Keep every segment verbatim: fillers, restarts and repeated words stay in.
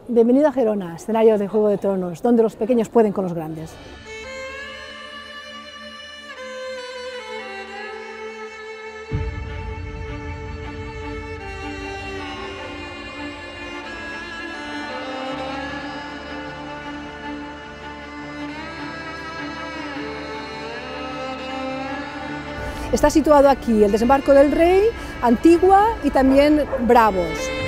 Bienvenido a Gerona, escenario de Juego de Tronos, donde los pequeños pueden con los grandes. Está situado aquí el desembarco del Rey, Antigua y también Bravos.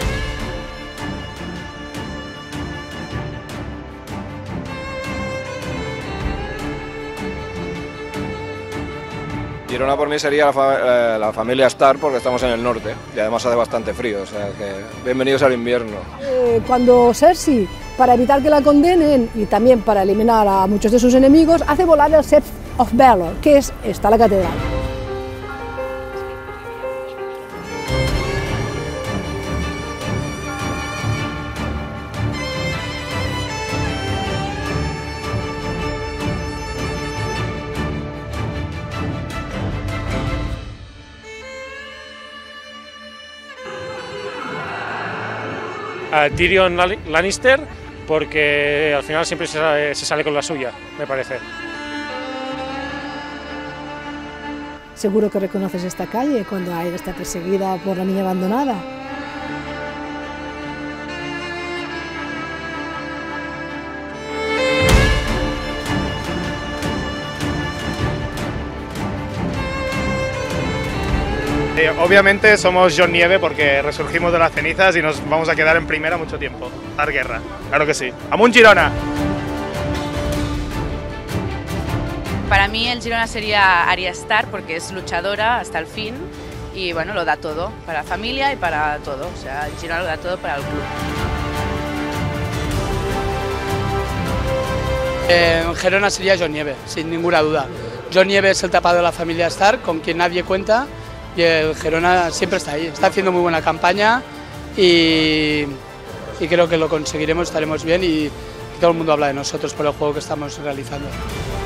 Girona por mí sería la, fa la familia Stark porque estamos en el norte y además hace bastante frío, o sea que bienvenidos al invierno. Eh, cuando Cersei, para evitar que la condenen y también para eliminar a muchos de sus enemigos, hace volar el Sept of Baelor, que es esta, la catedral. A Tyrion Lannister, porque al final siempre se sale, se sale con la suya, me parece. Seguro que reconoces esta calle cuando Arya está perseguida por la niña abandonada. Eh, obviamente somos Jon Nieve porque resurgimos de las cenizas y nos vamos a quedar en primera mucho tiempo. Dar guerra, claro que sí. ¡Amunt Girona! Para mí el Girona sería Arya Stark porque es luchadora hasta el fin y bueno, lo da todo para la familia y para todo. O sea, el Girona lo da todo para el club. Eh, Gerona sería Jon Nieve, sin ninguna duda. Jon Nieve es el tapado de la familia Stark, con quien nadie cuenta. Y el Gerona siempre está ahí, está haciendo muy buena campaña y, y creo que lo conseguiremos, estaremos bien y todo el mundo habla de nosotros por el juego que estamos realizando.